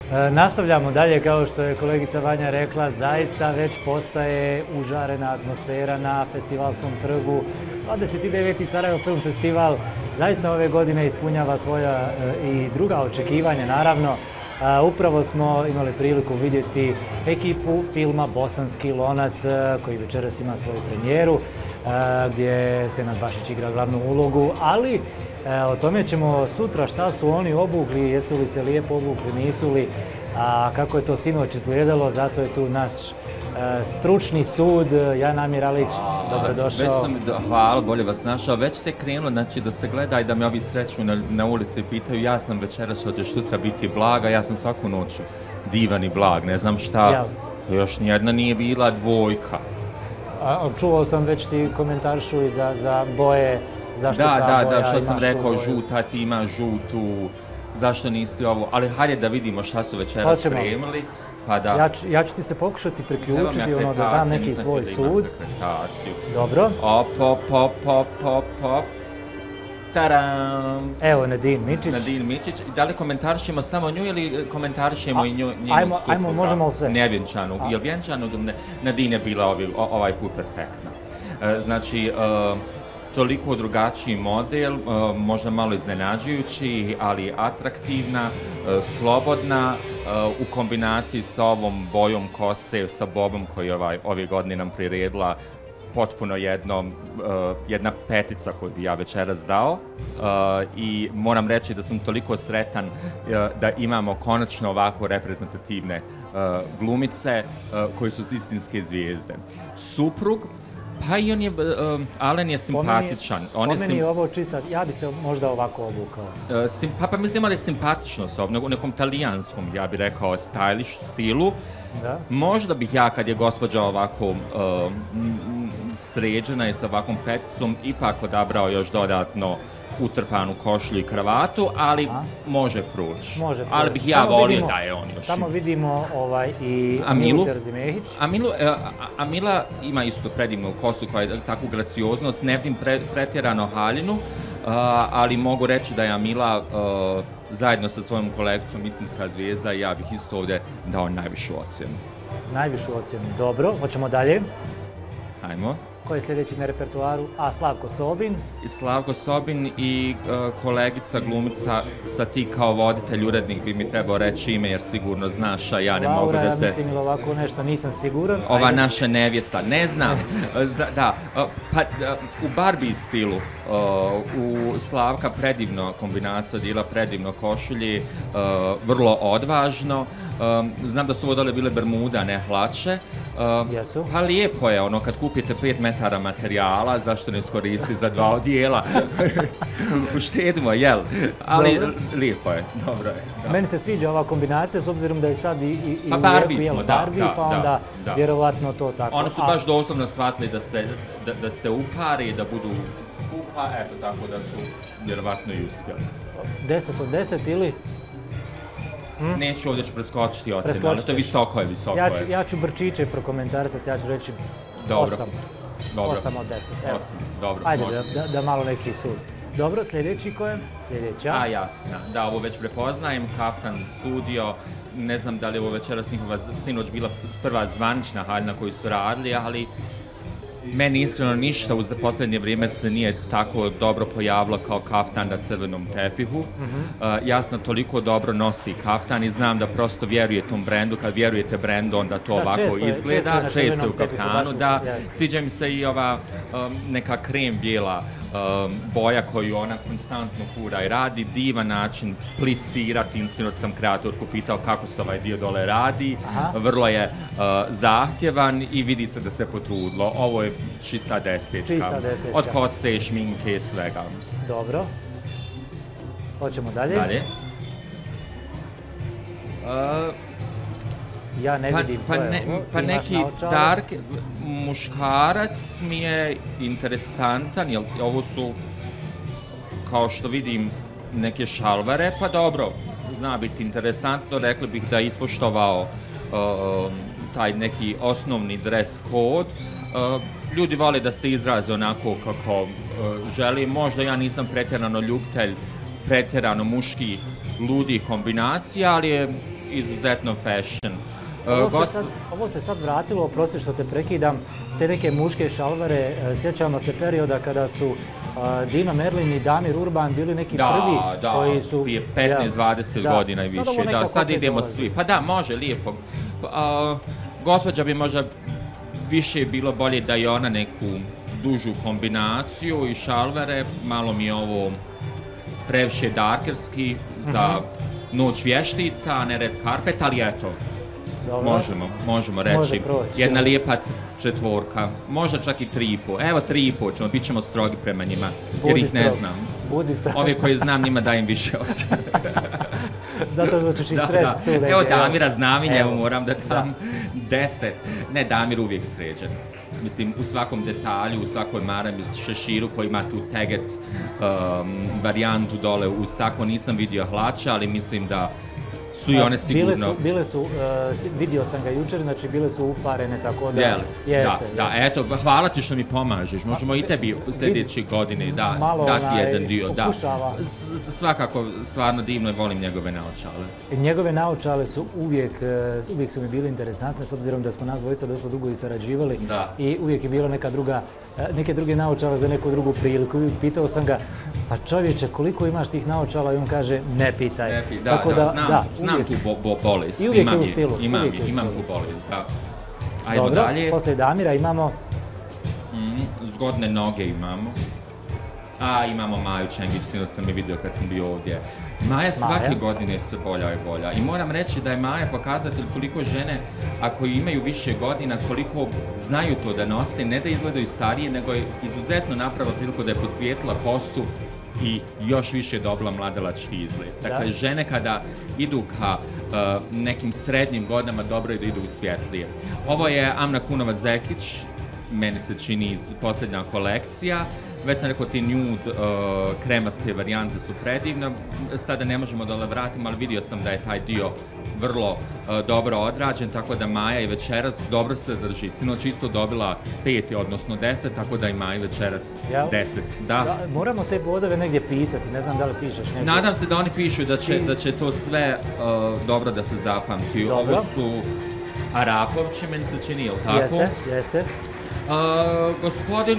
Nastavljamo dalje, kao što je kolegica Vanja rekla, zaista već postaje užarena atmosfera na festivalskom trgu. 29. Sarajevo Film Festival zaista ove godine ispunjava svoja i druga očekivanja, naravno. Upravo smo imali priliku vidjeti ekipu filma Bosanski lonac, koji večeras ima svoju premijeru, gdje Senad Bašić igra glavnu ulogu, ali o tome ćemo sutra, šta su oni obukli, jesu li se lijepo obukli, nisu li, a kako je to sinoć izgledalo, zato je tu naš stručni sud, Jan Amir Alić, dobrodošao. Hvala, bolje vas našao. Već se krenulo, znači, da se gleda i da me ovi sreću na ulici pitaju, ja sam večeras, hoćeš sutra biti blaga, ja sam svaku noć divan i blag, ne znam šta, još nijedna nije bila dvojka. Čuvao sam već ti komentaršu i za boje, zašto ta boja imaš tu boju. Da, što sam rekao, žuta, ti imaš žutu, zašto nisi ovo, ali hajde da vidimo šta su večeras spremili. Pa da. Ja ću ti se pokušati priključiti, da dam neki svoj sud. Dobro. Taram! Evo, Nadine Mičić. Nadine Mičić. Da li komentarišemo samo nju ili komentarišemo i njenu supruga? Ajmo, možemo sve. Nevjenčanu. Jel vjenčanu? Nadine je bila ovaj put perfektna. Znači, toliko drugačiji model, možda malo iznenađujući, ali atraktivna, slobodna, u kombinaciji sa ovom bojom kose, sa bobom koji je ove godine nam priredila, potpuno jedna petica koju bi ja večeras dao i moram reći da sam toliko sretan da imamo konačno ovako reprezentativne glumice koji su istinske zvijezde. Suprug, pa i on je, Alen je simpatičan. Po meni je ovo čista, ja bi se možda ovako obukao. Pa mislim, ali simpatičnost, u nekom talijanskom, ja bih rekao, stylish stilu. Da. Možda bih ja, kad je gospođa ovako sređena i sa ovakvom peticom, ipak odabrao još dodatno utrpanu košlju i kravatu, ali može proći. Ali bih ja volio da je on još. Tamo vidimo i Amilu Terzimehić. Amila ima isto predivnu kosu koja je takvu gracioznost, ne vidim pretjerano haljinu, ali mogu reći da je Amila zajedno sa svojom kolekcijom istinska zvijezda i ja bih isto ovdje dao najvišu ocjenu. Najvišu ocjenu, dobro. Hoćemo dalje. Ajmo. Ko je sljedeći na repertuaru? Slavko Sobin. Slavko Sobin i kolegica glumica, sa ti kao voditelj, urednik bi mi trebao reći ime jer sigurno znaš, a ja ne mogu da se... Laura, ja mislim ili ovako nešto, nisam siguran. Ova naša nevjesta, ne znam. Da, pa u Barbie stilu, u Slavka predivno kombinacija odijela, predivno košulji, vrlo odvažno. Znam da su ovo dole bile bermuda, ne hlače. Jesu. Pa lijepo je, kad kupite 5 metara materijala, zašto ne iskoristi za 2 odijela? Uštedimo, jel? Ali lijepo je, dobro je. Meni se sviđa ova kombinacija, s obzirom da je sad i pa Barbie smo, pa onda vjerovatno to tako. Oni su baš doslovno shvatili da se upari, da budu skupa, eto tako da su vjerovatno i uspjeli. 10 od 10 ili? Neću ovdje preskočiti ocjenu, ali to je visoko je. Ja ću brčiće prokomentarisati, ja ću reći 8. 8 od 10. Evo. 8, dobro. Ajde, da malo neki sud. Dobro, sljedeći ko je? Sljedeća. Jasno. Da, ovo već prepoznajem, Kaftan studio. Ne znam da li je ovo večeras njihova sinoć bila prva zvanična haljina koju su radili, ali meni iskreno ništa u posljednje vrijeme se nije tako dobro pojavilo kao kaftan na crvenom tepihu. Jasno, toliko dobro nosi kaftan i znam da prosto vjeruje tom brendu. Kad vjerujete brendu, onda to ovako izgleda. Često je u kaftanu, da. Sviđa mi se i ova neka krem bijela boja koju ona konstantno fura i radi. Divan način plisirati. Sinoć sam kreatorku pitao kako se ovaj dio dole radi. Vrlo je zahtjevan i vidi se da se potrudilo. Ovo je čista desetka. Od kose, šminke, svega. Dobro. Hoćemo dalje. Ja ne vidim pa neki dark muškarac mi je interesantan, jer ovo su, kao što vidim, neke šalvare, pa dobro, zna biti interesantno, rekli bih da je ispoštovao taj neki osnovni dress code. Ljudi vole da se izraze onako kako želi, možda ja nisam pretjerano ljubitelj pretjerano muških ludih kombinacija, ali je izuzetno fashion. Ovo se sad vratilo, oprosti što te prekidam, te neke muške šalvare, sjećamo se perioda kada su Dino Merlin i Damir Urban bili neki prvi koji su... Prije 15-20 godina i više. Sad idemo svi. Pa da, može, lijepo. Gospođa bi možda više bilo bolje da je ona neku dužu kombinaciju i šalvare, malo mi je ovo previše darkerski za noć vještica, a ne red carpet, ali eto. Dobro. Možemo reći. Jedna lijepa četvorka, možda čak i 3,5. Evo 3,5 ćemo, bit ćemo strogi prema njima, jer ih ne znam. Ove koje znam njima dajem više od sebe. Zato što ćeš ih srediti tu negdje. Evo Damira znam i njemu moram da dam 10. Ne, Damir uvijek sređen. Mislim, u svakom detalju, u svakoj marami, šeširu koji ima tu teget varijantu dole u sako, nisam vidio hlača, ali mislim da su i one sigurno... Bile su, vidio sam ga jučer, znači bile su uparene, tako da... Jeste. Eto, hvala ti što mi pomažeš, možemo i tebi u sljedeće godine dati jedan dio. Svakako, stvarno divno i volim njegove naočale. Njegove naočale su uvijek su mi bile interesantne, s obzirom da smo nas dvojica dosta dugo i sarađivali i uvijek je bilo neke druge naočale za neku drugu priliku. Pitao sam ga, pa čovječe, koliko imaš tih naočala? I on kaže, ne pitaj. Znam tu bolest. I uvijek je u stilu. Imam tu bolest, da. Ajmo dobro, dalje. Poslije Damira imamo... Zgodne noge imamo. Imamo Maju Čengić, sinoć sam je vidio kad sam bio ovdje. Maja svake godine sve bolja i bolja. I moram reći da je Maja pokazatelj koliko žene, ako imaju više godina, koliko znaju to da nose, ne da izgledaju starije, nego je izuzetno napravila priliku da je posvijetila kosu i još više dobila mladalački izgled. Dakle, žene kada idu ka nekim srednjim godinama, dobro je da idu u svjetlije. Ovo je Amna Kunovac-Zekić, meni se čini posljednja kolekcija. Već sam rekao, ti nude kremaste varijante su predivne. Sada ne možemo da le vratimo, ali vidio sam da je taj dio vrlo dobro odrađen, tako da Maja i večeras dobro se drži. Sinoć isto dobila 5, odnosno 10, tako da i Maja večeras 10. Moramo te bodove negdje pisati, ne znam da li pišeš negdje. Nadam se da oni pišu da će to sve dobro da se zapamti. Ovo su Arapovći, meni se čini, jel tako? Jeste. Gospodin...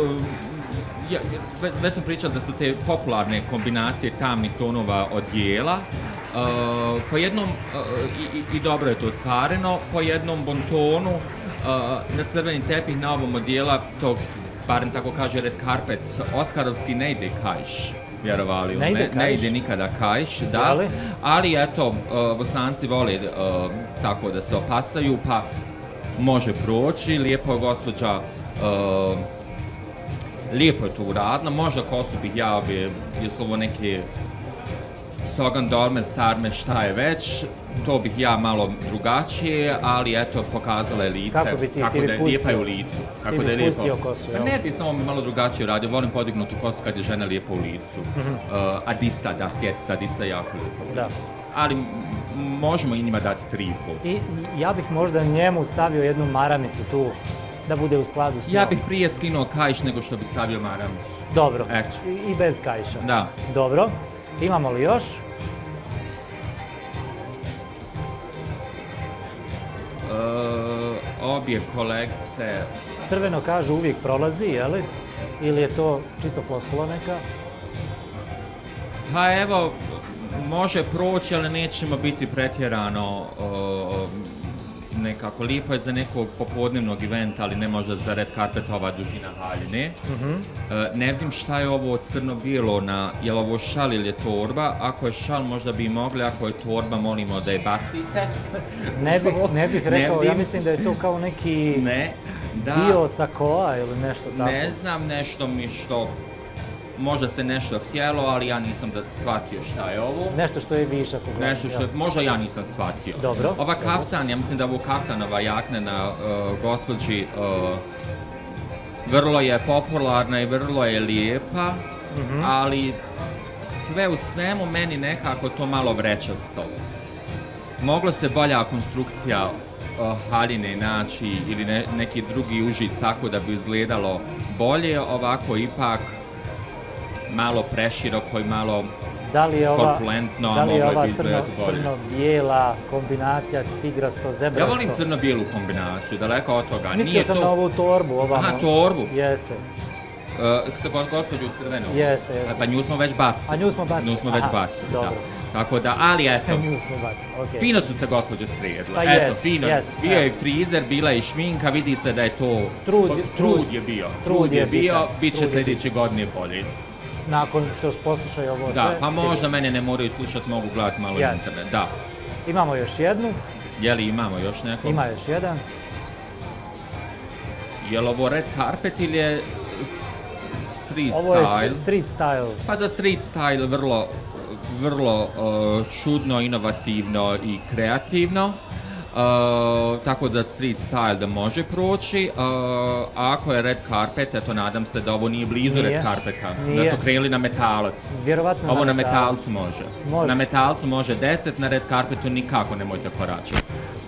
Već sam pričao da su te popularne kombinacije tamnih tonova odijela. Po jednom, i dobro je to stvareno, po jednom bontonu na crveni tepih na ovom odijela, to barem tako kaže red carpet, oskarovski ne ide kajš, vjerovali, ne ide nikada kajš, da, ali eto, Bosanci vole tako da se opasaju, pa može proći, lijepo je gospođa, lijepo je to uradno, možda kosu bih ja je slovo neke Sogan Dorme, Sarme, šta je već, to bih ja malo drugačije, ali eto, pokazala je lice, kako da je lijepa je u licu. Ti bi pustio kosu, jel? Ne bi samo malo drugačije radio, volim podignutu kosu kad je žena lijepa u licu. Adisa, da, sjeti se, Adisa je jako lijepa. Ali možemo i njima dati 3,5. I ja bih možda njemu stavio jednu maramicu tu, da bude u skladu s njom. Ja bih prije skinuo kajš nego što bi stavio maramicu. Dobro, i bez kajša. Da. Dobro, imamo li još? Obje kolekcije... Crveno kažu uvijek prolazi, jeli? Ili je to čisto floskula neka? Pa evo, može proći, ali nećemo biti pretjerano nekako. Lijepo je za nekog popodnevnog eventa, ali ne može za red carpet ova dužina haljine. Ne vidim šta je ovo crno-bijelo na, je li ovo šal ili je torba? Ako je šal možda bi mogli, ako je torba molimo da je bacite. Ne bih rekao, ja mislim da je to kao neki dio sakoa ili nešto tako. Ne znam, nešto mi što... Možda se nešto htjelo, ali ja nisam shvatio šta je ovo. Nešto što je višak. Nešto što je, možda ja nisam shvatio. Dobro. Ova kaftan, ja mislim da je ovo kaftanova jakna na gospođi vrlo je popularna i vrlo je lijepa, ali sve u svemu meni nekako to malo vrećasto. Moglo se bolja konstrukcija haljine naći ili neki drugi uži sako da bi izgledalo bolje, ovako ipak malo preširoko i malo Da li je ova, korpulentno, da li je ova izgledati bolje. crno-bijela kombinacija tigrasto, zebrasto? Ja volim crno-bijelu kombinaciju, daleko od toga. Mislio sam na ovu torbu ovamo. Aha, torbu. Jeste. Sa gospođu u crvenom. Jeste. Pa nju smo već bacili. A nju smo bacili? Nju smo već bacili, dobro. da. Tako da, ali eto. Nju smo bacili, okej. Fino su se gospođe sredile. Pa Eto, jest, fino. jest, Bio je i frizer, bila je i šminka, vidi se da je to... Trud je bio. Trud je bio. Bit će sljedeće godine bolje. Nakon što poslušaju ovo sve. Da, pa možda mene ne moraju slušati, mogu gledati malo internet, da. Imamo još jednu. Je li imamo još neko? Ima još jedan. Je li ovo red carpet ili je street style? Ovo je street style. Pa za street style vrlo čudno, inovativno i kreativno. Tako za street style da može proći. A ako je red carpet, eto nadam se da ovo nije blizu red carpeta. Da su krenuli na metalac. Vjerovatno ovo na metalcu može. Na metalcu može 10, na red carpetu nikako nemojte koračati.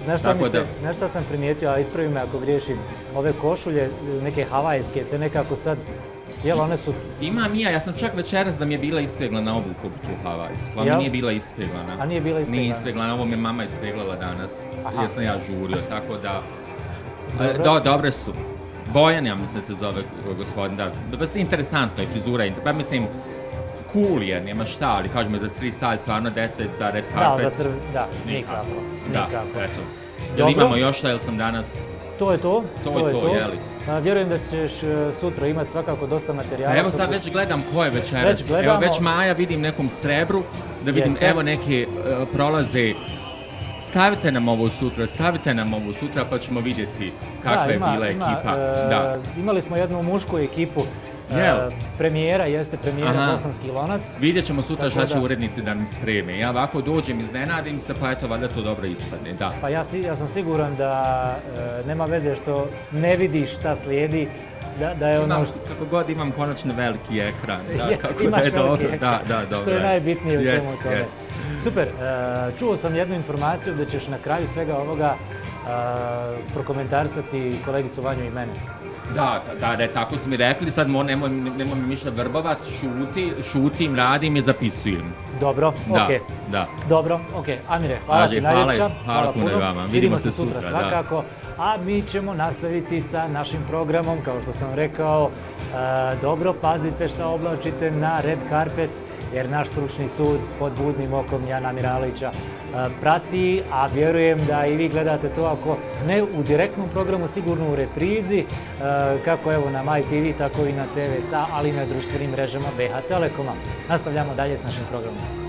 Nešto sam primijetio, a ispravi me ako griješim, ove košulje, neke havajske, se nekako sad, jel one su... Ima Mija, ja sam čak večeras da mi je bila ispeglana obuku tu havajsku, a mi nije bila ispeglana. A nije bila ispeglana? Nije ispeglana, ovo mi je mama ispeglala danas, jer sam ja žurio, tako da... Dobre su. Bojan, ja mislim se zove gospodin, da. Baš interesantno je frizura, pa mislim, cool je, nema šta, ali kažemo za street style stvarno 10, za red carpet. Da, nikako. Da, eto. Jel imamo još šta, jel sam danas... To je to, jeli? Vjerujem da ćeš sutra imati svakako dosta materijala. Evo sad već gledam ko je večeras. Evo već Maja vidim nekom srebru, da vidim evo neke prolaze. Stavite nam ovo sutra pa ćemo vidjeti kakva je bila ekipa. Imali smo jednu mušku ekipu. Premijera Bosanski lonac. Vidjet ćemo sutra šta će urednici da mi spreme. Ja ovako dođem, iznenadim se, pa eto, valjda to dobro ispadne, da. Pa ja sam siguran da nema veze što ne vidiš šta slijedi, da je ono... Kako god imam konačno veliki ekran. Imaš veliki ekran, što je najbitnije u svemu tome. Super, čuo sam jednu informaciju da ćeš na kraju svega ovoga prokomentarisati kolegicu Vanju i mene. Da, tako su mi rekli, sad nemoj mi ništa vrbovat, šutim, radim i zapisujem. Dobro, okej. Dobro, okej. Amire, hvala ti najljepša. Hvala puno i vama. Vidimo se sutra svakako. A mi ćemo nastaviti sa našim programom, kao što sam rekao. Dobro, pazite šta oblačite na red carpet, jer naš stručni sud pod budnim okom Jana Miralića prati, a vjerujem da i vi gledate to, ako ne u direktnom programu, sigurno u reprizi, kako evo na MyTV, tako i na TVSA, ali i na društvenim mrežama BH Telekoma. Nastavljamo dalje s našim programom.